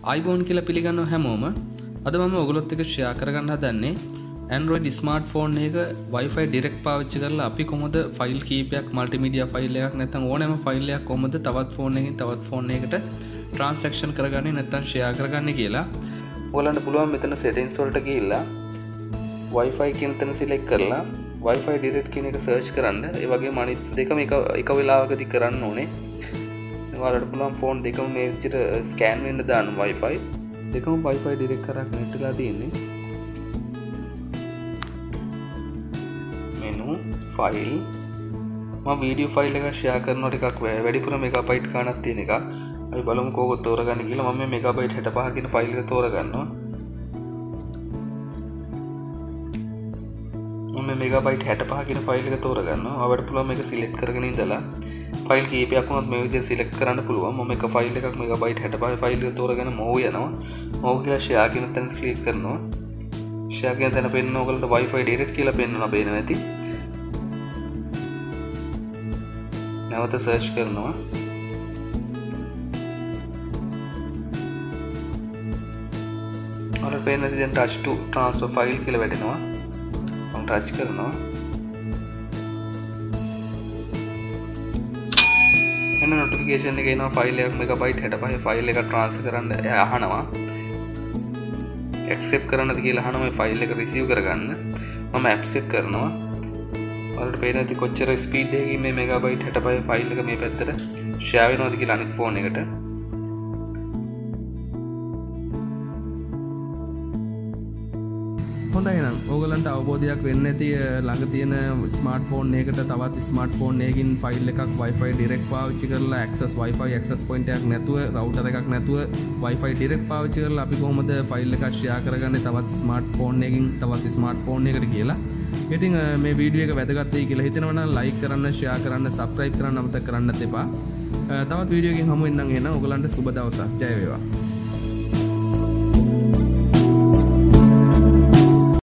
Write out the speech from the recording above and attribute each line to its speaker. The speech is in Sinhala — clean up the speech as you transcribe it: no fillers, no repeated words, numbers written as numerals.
Speaker 1: iPhone කියලා පිළිගන්නව හැමෝම. අද මම ඔයගොල්ලොත් එක්ක ෂෙයා කරගන්න හදන්නේ Android smartphone එක Wi-Fi direct පාවිච්චි කරලා අපි කොහොමද ෆයිල් කීපයක් multimedia ෆයිල් එකක් නැත්නම් ඕනෑම ෆයිල් එකක් කොහොමද තවත් ෆෝන් එකකින් තවත් ෆෝන් එකකට transaction කරගන්නේ නැත්නම් ෂෙයා කරගන්නේ කියලා. ඔයගලන්ට පුළුවන් මෙතන settings වලට ගිහිල්ලා Wi-Fi කියන තැන select කරලා Wi-Fi direct කියන එක search කරන්න. ඒ වගේම අනිත් දෙකම එක වෙලාවකදී කරන්න ඕනේ. ඔයාලට පුළුවන් ෆෝන් දෙකම මේ විදිහට ස්කෑන් වෙන්න දාන්න Wi-Fi. දෙකම Wi-Fi direct කරා connect වෙලා තියෙන්නේ. menu file මම වීඩියෝ ෆයිල් එකක් ෂෙයා කරනකොට ටිකක් වැඩිපුර මෙගාබයිට් ගණනක් තියෙන එක. අපි බලමු කෝකෝ තෝරගන්න කියලා. මම මේ මෙගාබයිට් 65 කියන ෆයිල් එක තෝරගන්නවා. මම මේ මෙගාබයිට් 65 කියන ෆයිල් එක තෝරගන්නවා. ඔයාලට පුළුවන් මේක සිලෙක්ට් කරගෙන ඉඳලා ෆයිල් කීපයක් වුණත් මේ විදිහට සිලෙක්ට් කරන්න පුළුවන්. මම එක ෆයිල් එකක් මෙගාබයිට් 65 ෆයිල් එක තෝරගෙන මෝව් යනවා. මෝව් කියලා ෂෙයා කියන තැන ක්ලික් කරනවා. ෂෙයා කියන තැන පෙන්නන ඔයගලට Wi-Fi direct කියලා පෙන්නනවා බේන නැති. නැවත සර්ච් කරනවා. ඔයාලට පේන දැන් touch to transfer file කියලා වැටෙනවා. මම ටච් කරනවා. එන්න notification එක එනවා ෆයිල් එකක් මෙගාබයිට් 65 ෆයිල් එක transfer කරන්න අහනවා. accept කරන්නද කියලා අහනවා මේ ෆයිල් එක receive කරගන්න. මම accept කරනවා. ඔයාලට පේන ඇති කොච්චර ස්පීඩ් එකකින් මේ මෙගාබයිට් 65 ෆයිල් එක මේ පැත්තට share වෙනවද කියලා අනිත් ෆෝන් එකට. හොඳයි එහෙනම් ඕගලන්ට අවබෝධයක් වෙන්න ඇති ළඟ තියෙන ස්මාර්ට්ෆෝන් එකකට තවත් ස්මාර්ට්ෆෝන් එකකින් ෆයිල් එකක් Wi-Fi direct පාවිච්චි කරලා access Wi-Fi access point එකක් නැතුව router එකක් නැතුව Wi-Fi direct පාවිච්චි කරලා අපි කොහොමද ෆයිල් එකක් share කරගන්නේ තවත් ස්මාර්ට්ෆෝන් එකකින් තවත් ස්මාර්ට්ෆෝන් එකකට කියලා. ඉතින් මේ වීඩියෝ එක වැදගත් වෙයි කියලා හිතෙනවා නම් like කරන්න, share කරන්න, subscribe කරන්න අමතක කරන්නත් එපා. තවත් වීඩියෝ එකකින් හමු වෙන්නම් එහෙනම් ඕගලන්ට සුබ දවසක්. ජය වේවා.